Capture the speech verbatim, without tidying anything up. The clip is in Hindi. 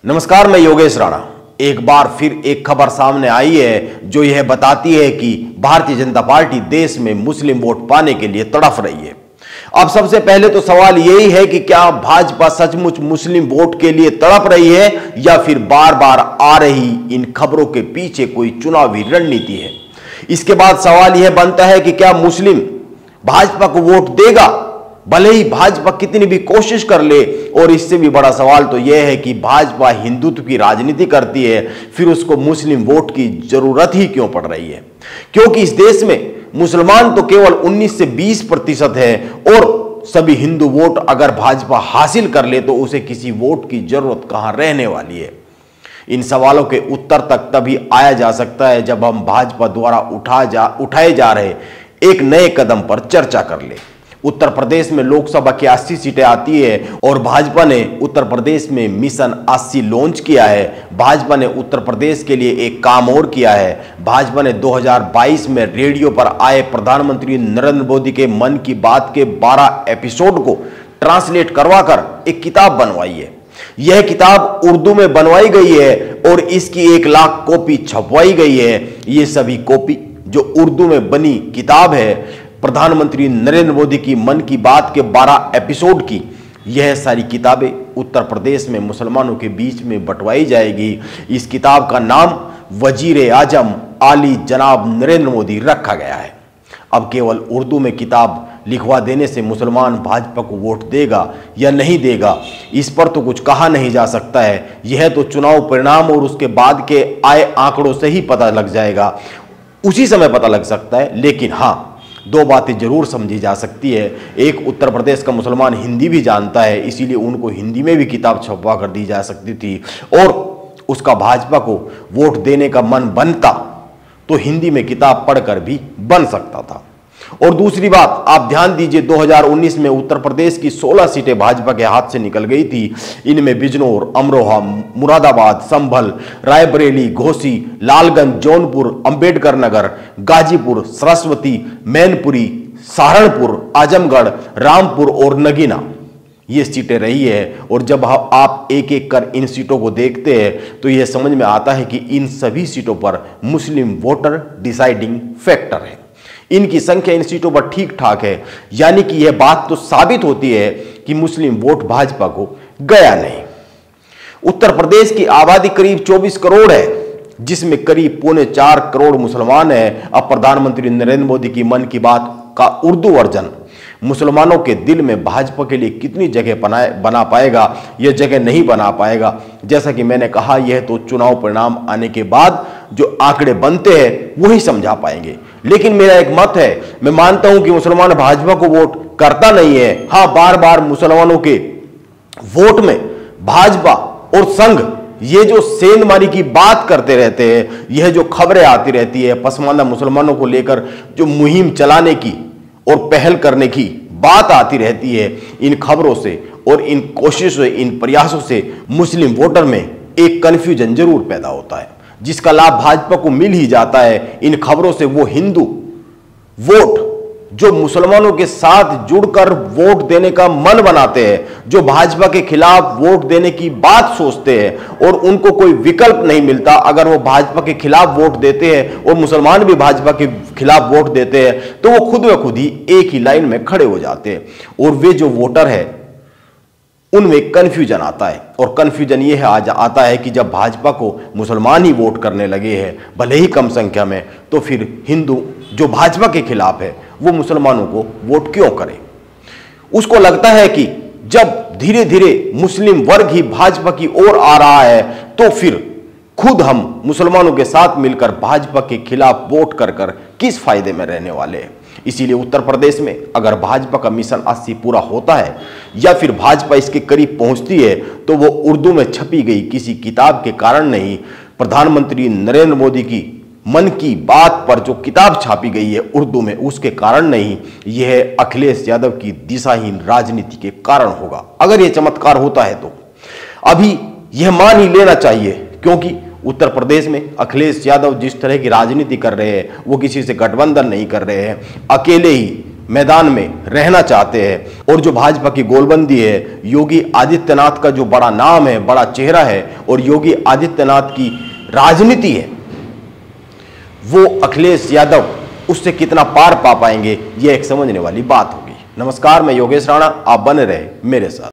नमस्कार, मैं योगेश राणा। एक बार फिर एक खबर सामने आई है जो यह बताती है कि भारतीय जनता पार्टी देश में मुस्लिम वोट पाने के लिए तड़फ रही है। अब सबसे पहले तो सवाल यही है कि क्या भाजपा सचमुच मुस्लिम वोट के लिए तड़प रही है या फिर बार बार आ रही इन खबरों के पीछे कोई चुनावी रणनीति है। इसके बाद सवाल यह बनता है कि क्या मुस्लिम भाजपा को वोट देगा, भले ही भाजपा कितनी भी कोशिश कर ले। और इससे भी बड़ा सवाल तो यह है कि भाजपा हिंदुत्व की राजनीति करती है, फिर उसको मुस्लिम वोट की जरूरत ही क्यों पड़ रही है। क्योंकि इस देश में मुसलमान तो केवल उन्नीस से बीस प्रतिशत है और सभी हिंदू वोट अगर भाजपा हासिल कर ले तो उसे किसी वोट की जरूरत कहां रहने वाली है। इन सवालों के उत्तर तक तभी आया जा सकता है जब हम भाजपा द्वारा उठा जा उठाए जा रहे एक नए कदम पर चर्चा कर ले। उत्तर प्रदेश में लोकसभा की अस्सी सीटें आती है और भाजपा ने उत्तर प्रदेश में मिशन अस्सी लॉन्च किया है। भाजपा ने उत्तर प्रदेश के लिए एक काम और किया है। भाजपा ने दो हज़ार बाईस में रेडियो पर आए प्रधानमंत्री नरेंद्र मोदी के मन की बात के बारह एपिसोड को ट्रांसलेट करवाकर एक किताब बनवाई है। यह किताब उर्दू में बनवाई गई है और इसकी एक लाख कॉपी छपवाई गई है। ये सभी कॉपी जो उर्दू में बनी किताब है प्रधानमंत्री नरेंद्र मोदी की मन की बात के बारह एपिसोड की, यह सारी किताबें उत्तर प्रदेश में मुसलमानों के बीच में बंटवाई जाएगी। इस किताब का नाम वजीर आजम आली जनाब नरेंद्र मोदी रखा गया है। अब केवल उर्दू में किताब लिखवा देने से मुसलमान भाजपा को वोट देगा या नहीं देगा, इस पर तो कुछ कहा नहीं जा सकता है। यह तो चुनाव परिणाम और उसके बाद के आए आंकड़ों से ही पता लग जाएगा, उसी समय पता लग सकता है। लेकिन हाँ, दो बातें जरूर समझी जा सकती है। एक, उत्तर प्रदेश का मुसलमान हिंदी भी जानता है, इसीलिए उनको हिंदी में भी किताब छपवा कर दी जा सकती थी और उसका भाजपा को वोट देने का मन बनता तो हिंदी में किताब पढ़कर भी बन सकता था। और दूसरी बात, आप ध्यान दीजिए, दो हज़ार उन्नीस में उत्तर प्रदेश की सोलह सीटें भाजपा के हाथ से निकल गई थी। इनमें बिजनौर, अमरोहा, मुरादाबाद, संभल, रायबरेली, घोसी, लालगंज, जौनपुर, अंबेडकर नगर, गाजीपुर, सरस्वती, मैनपुरी, सहारनपुर, आजमगढ़, रामपुर और नगीना ये सीटें रही है। और जब आप एक एक कर इन सीटों को देखते हैं तो यह समझ में आता है कि इन सभी सीटों पर मुस्लिम वोटर डिसाइडिंग फैक्टर है। इनकी संख्या इन सीटों पर ठीक ठाक है, यानी कि यह बात तो साबित होती है कि मुस्लिम वोट भाजपा को गया नहीं। उत्तर प्रदेश की आबादी करीब चौबीस करोड़ है, जिसमें करीब पौने चार करोड़ मुसलमान हैं। अब प्रधानमंत्री नरेंद्र मोदी की मन की बात का उर्दू वर्जन मुसलमानों के दिल में भाजपा के लिए कितनी जगह बनाए बना पाएगा, यह जगह नहीं बना पाएगा। जैसा कि मैंने कहा, यह तो चुनाव परिणाम आने के बाद जो आंकड़े बनते हैं वही समझा पाएंगे। लेकिन मेरा एक मत है, मैं मानता हूं कि मुसलमान भाजपा को वोट करता नहीं है। हां, बार बार मुसलमानों के वोट में भाजपा और संघ ये जो सेंधमारी की बात करते रहते हैं, यह जो खबरें आती रहती है पसमानदा मुसलमानों को लेकर जो मुहिम चलाने की और पहल करने की बात आती रहती है, इन खबरों से और इन कोशिशों, इन प्रयासों से मुस्लिम वोटर में एक कंफ्यूजन जरूर पैदा होता है, जिसका लाभ भाजपा को मिल ही जाता है। इन खबरों से वो हिंदू वोट जो मुसलमानों के साथ जुड़कर वोट देने का मन बनाते हैं, जो भाजपा के खिलाफ वोट देने की बात सोचते हैं और उनको कोई विकल्प नहीं मिलता, अगर वो भाजपा के खिलाफ वोट देते हैं और मुसलमान भी भाजपा के खिलाफ वोट देते हैं तो वो खुद ब खुद ही एक ही लाइन में खड़े हो जाते हैं। और वे जो वोटर है उनमें कंफ्यूजन आता है। और कंफ्यूजन यह आज आता है कि जब भाजपा को मुसलमान ही वोट करने लगे हैं, भले ही कम संख्या में, तो फिर हिंदू जो भाजपा के खिलाफ है वो मुसलमानों को वोट क्यों करे। उसको लगता है कि जब धीरे धीरे मुस्लिम वर्ग ही भाजपा की ओर आ रहा है तो फिर खुद हम मुसलमानों के साथ मिलकर भाजपा के खिलाफ वोट कर कर किस फायदे में रहने वाले हैं। इसीलिए उत्तर प्रदेश में अगर भाजपा का मिशन अस्सी पूरा होता है या फिर भाजपा इसके करीब पहुंचती है तो वो उर्दू में छपी गई किसी किताब के कारण नहीं, प्रधानमंत्री नरेंद्र मोदी की मन की बात पर जो किताब छापी गई है उर्दू में, उसके कारण नहीं, यह अखिलेश यादव की दिशाहीन राजनीति के कारण होगा। अगर यह चमत्कार होता है तो अभी यह मान ही लेना चाहिए, क्योंकि उत्तर प्रदेश में अखिलेश यादव जिस तरह की राजनीति कर रहे हैं वो किसी से गठबंधन नहीं कर रहे हैं, अकेले ही मैदान में रहना चाहते हैं। और जो भाजपा की गोलबंदी है, योगी आदित्यनाथ का जो बड़ा नाम है, बड़ा चेहरा है और योगी आदित्यनाथ की राजनीति है, वो अखिलेश यादव उससे कितना पार पा पाएंगे, ये एक समझने वाली बात होगी। नमस्कार, मैं योगेश राणा, आप बने रहे मेरे साथ।